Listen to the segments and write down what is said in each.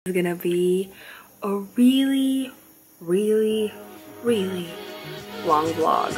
It's gonna be a really long vlog.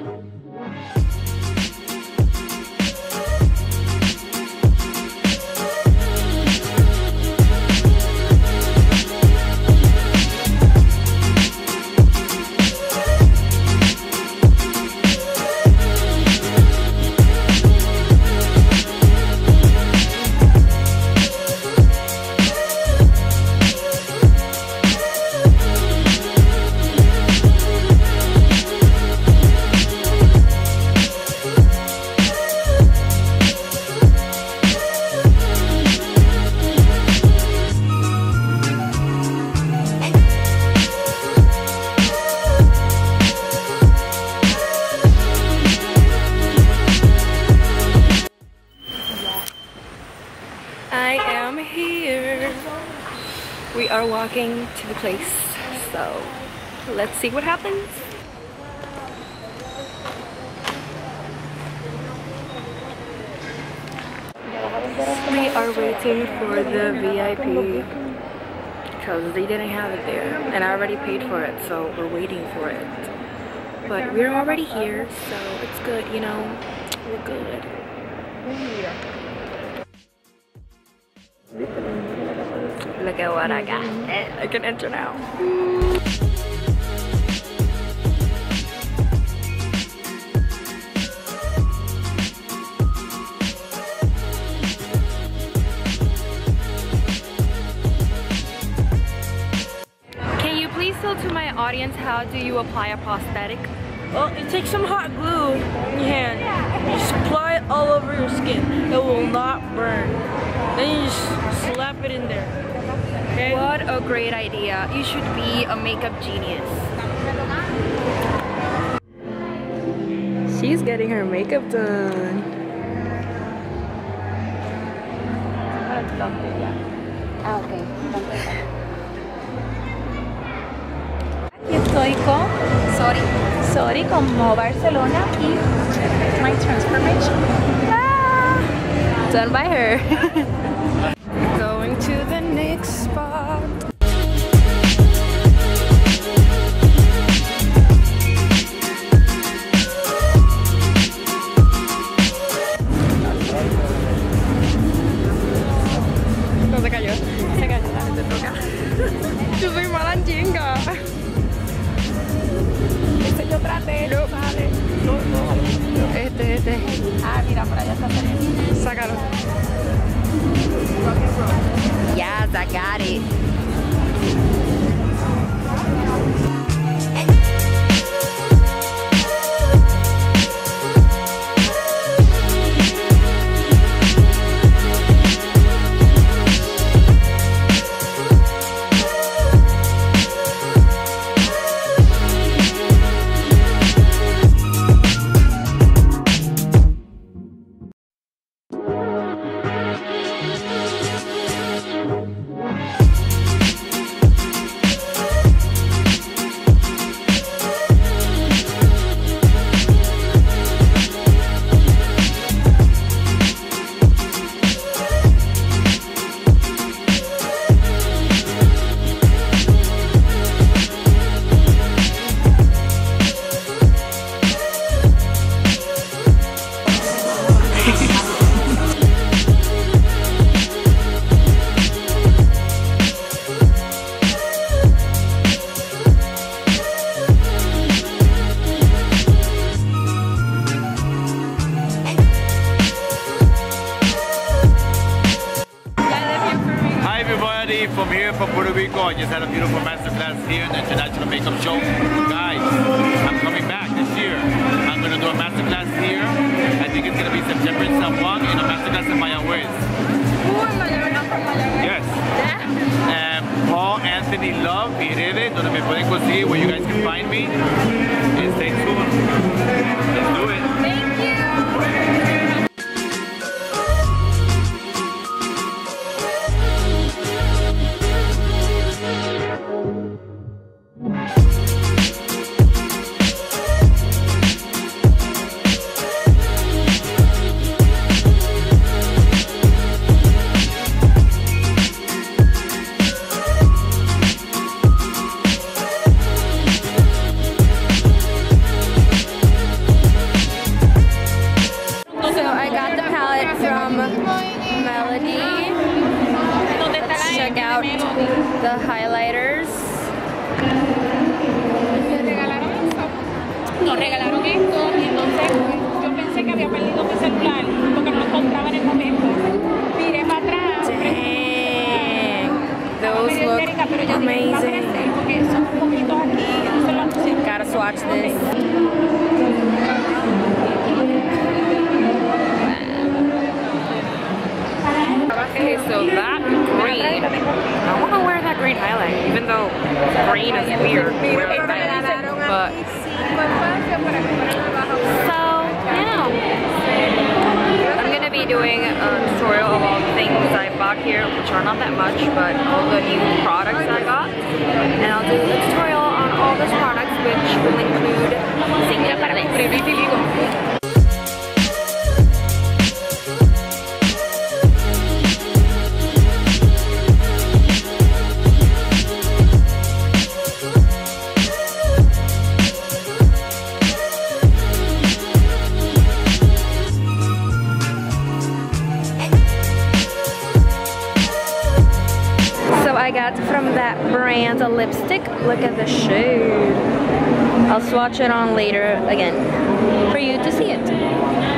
I am here. We are walking to the place, so let's see what happens. We are waiting for the VIP because they didn't have it there, and I already paid for it, so we're waiting for it. But we're already here, so it's good, you know, we're good. Look at what I got. I can enter now. Can you please tell to my audience how do you apply a prosthetic? Well, you take some hot glue in your hand. You just apply it all over your skin. It will not burn. Then you just slap it in there. Okay? What a great idea. You should be a makeup genius. She's getting her makeup done. Okay. Aquí estoy con Sorry con Barcelona y my transformation. Ah, done by her. Going to the next spot. No se cayó, dale, te toca. Yo soy mala en chinga. Ese yo traté, no vale. No. Este. Ah, mira, por allá está saliendo. Sácalo. Yes, I got it. From here, from Puerto Rico. I just had a beautiful masterclass here in the International Makeup Show. Guys, I'm coming back this year. I'm going to do a masterclass here. I think it's going to be September in San Juan and a masterclass in Mayagüez. Yes. Paul Anthony Love, mi redes, donde me pueden conseguir, where you guys can find me. And stay tuned. Let's do it. Thank you. the highlighters. Nos regalaron esto y entonces yo pensé que había perdido mi celular porque no lo encontraba en el momento. Miré para atrás. Dang, those look amazing. Porque son poquitos aquí. Entonces lo anunciaron. Gotta swatch this. Okay, so that green, I want to wear that green highlight, even though green is weird, but so yeah, I'm gonna be doing a tutorial of all the things I bought here, which are not that much, but all the new products I got, and I'll do a tutorial on all those products, which will include single palettes. I got from that brand a lipstick. Look at the shade. I'll swatch it on later again for you to see it.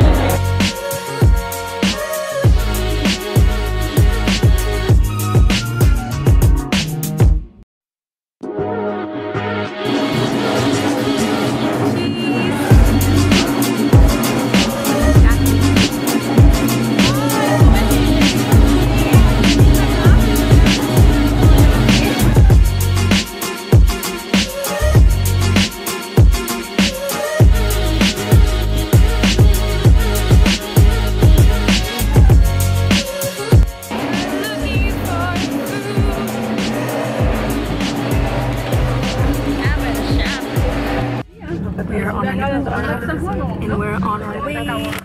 And we're on our way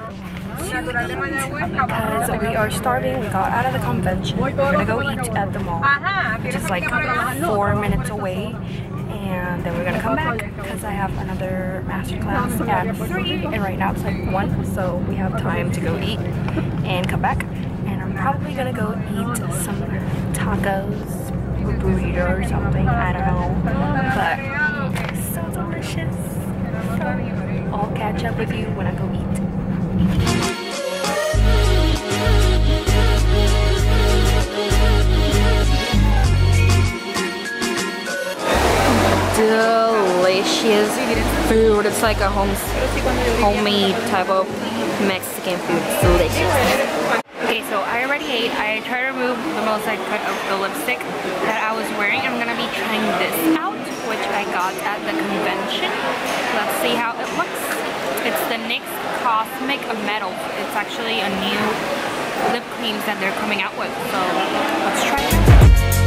because we are starving. We got out of the convention. We're gonna go eat at the mall, which is like 4 minutes away, and then we're gonna come back because I have another masterclass at 3, and right now it's like 1, so we have time to go eat and come back. And I'm probably gonna go eat some tacos or burrito or something. I don't know, but it's so delicious. I'll catch up with you when I go eat. Delicious food. It's like a homemade type of Mexican food. It's delicious. Okay, so I already ate. I tried to remove the most I could of the lipstick that I was wearing. I'm gonna be trying this out, which I got at the convention. Let's see how it looks. It's the NYX Cosmic Metal. It's actually a new lip creams that they're coming out with. So let's try it out.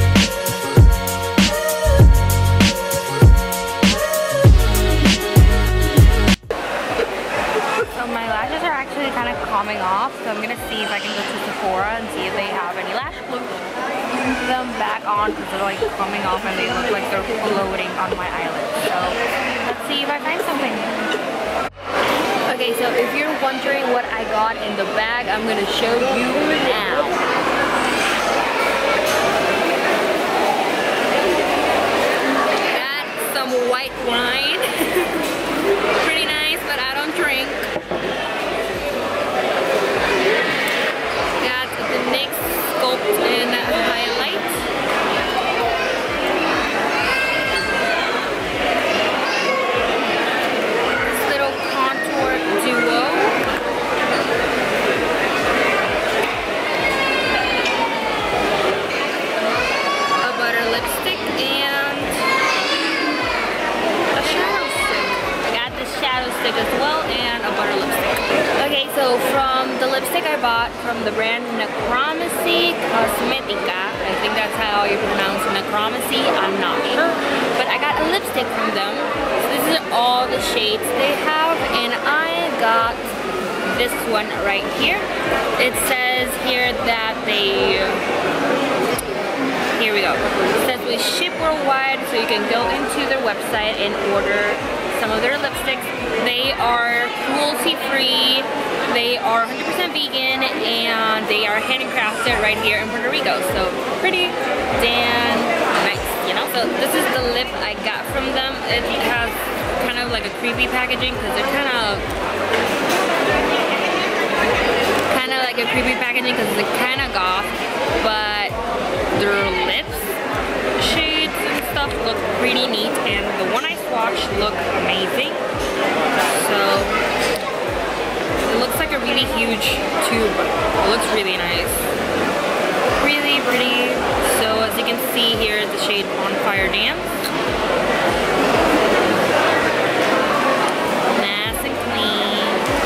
So my lashes are actually kind of coming off, so I'm gonna see if I can go to Sephora and see if they have any lash glue. Put them back on because they're like coming off and they look like they're floating on my eyelids. So let's see if I find something. Okay, so if you're wondering what I got in the bag, I'm gonna show you now. Got some white wine. Pretty nice, but I don't drink. Got the NYX Sculpt and Highlight. This little contour duo. A butter lipstick and a shadow stick. I got the shadow stick as well and a butter lipstick. Okay, so from the lipstick I bought from the brand Necromancy Cosmetica. I think that's how you pronounce Necromancy. I'm not sure. But I got a lipstick from them. So this is all the shades they have. And I got this one right here. It says here that they... Here we go. It says we ship worldwide, so you can go into their website and order some of their lipsticks. They are cruelty-free, they are 100% vegan, and they are handcrafted right here in Puerto Rico. So pretty damn channel. So this is the lip I got from them. It has kind of like a creepy packaging because they're kind of like a creepy packaging because it's kind of goth, but their lips shades and stuff look pretty neat, and the one I swatched look amazing. So it looks like a really huge tube. It looks really nice, really pretty. So as you can see here, the shade On Fire Dance. Nice and clean.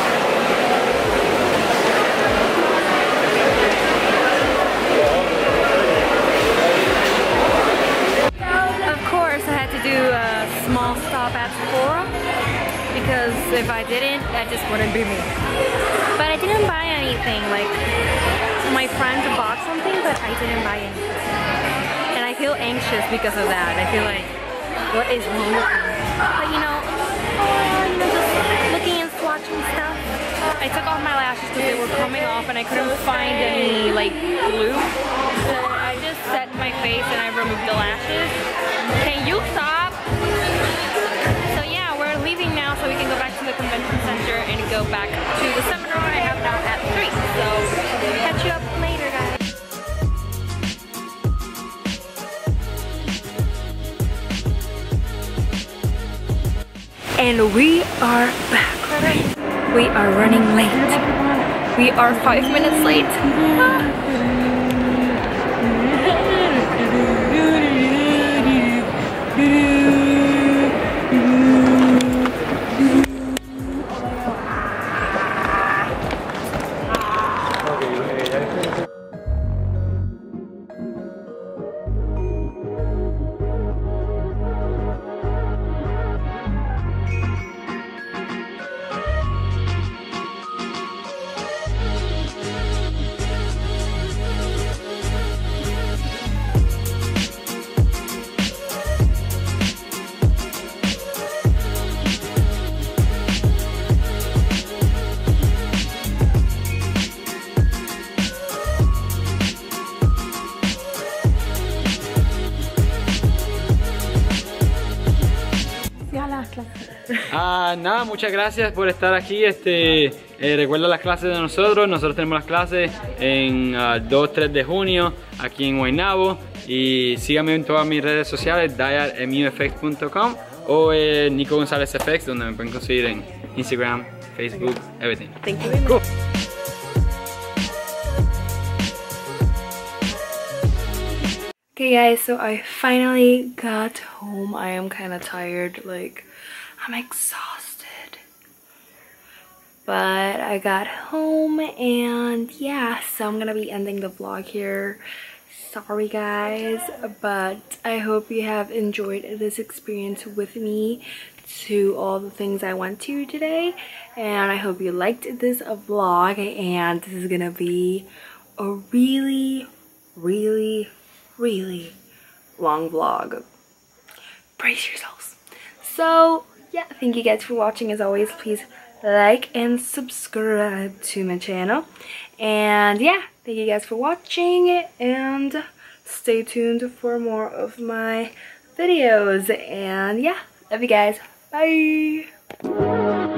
Of course, I had to do a small stop at Sephora because if I didn't, that just wouldn't be me. But I didn't buy anything. Like, my friend bought something, but I didn't buy anything. And I feel anxious because of that. I feel like, what is wrong with me? But you know, just looking and swatching stuff. I took off my lashes because they were coming off and I couldn't find any like glue. So I just set my face and I removed the lashes. Can you stop? So yeah, we're leaving now so we can go back to the convention center and go back to the seminar I have now at 3. So catch you up later, guys. And we are back. We are running late. We are 5 minutes late. Nada, muchas gracias por estar aquí. Recuerda las clases de nosotros. Nosotros tenemos las clases en 2-3 de junio aquí en Guaynabo. Y síganme en todas mis redes sociales, diarmufx.com o Nico González FX, donde me pueden conseguir en Instagram, Facebook, everything. Thank you very much. Cool. Okay guys, so I finally got home. I am kind of tired, like I'm exhausted. But I got home and yeah, so I'm gonna be ending the vlog here. Sorry guys, but I hope you have enjoyed this experience with me to all the things I went to today. And I hope you liked this vlog, and this is gonna be a really long vlog. Brace yourselves. So yeah, thank you guys for watching. As always, please like and subscribe to my channel. And yeah, thank you guys for watching, and stay tuned for more of my videos. And yeah, love you guys. Bye.